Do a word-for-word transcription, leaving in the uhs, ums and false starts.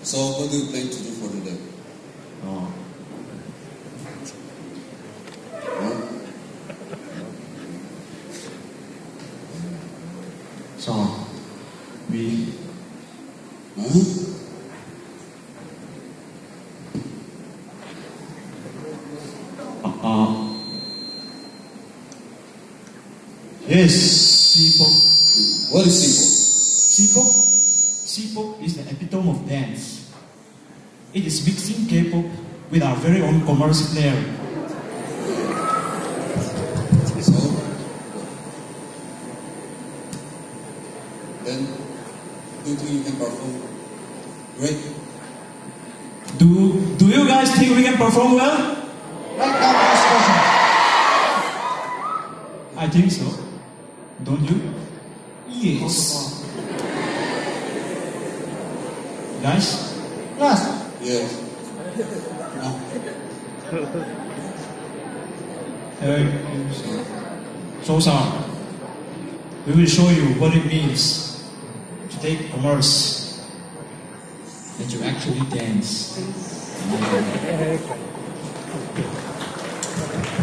So what do you plan to do for today? Oh. Huh? So, we... Huh? Uh, yes, Sipok. What is simple? Sipok? Sipok is the epitome of dance. It is mixing K-pop with our very own commercial player. So, then, do you think you can perform great? Do, do you guys think we can perform well? Right now, last question. I think so. Don't you? Yes. Guys? Last. Yes. No. Uh, so, sir, we will show you what it means to take commerce and to actually dance.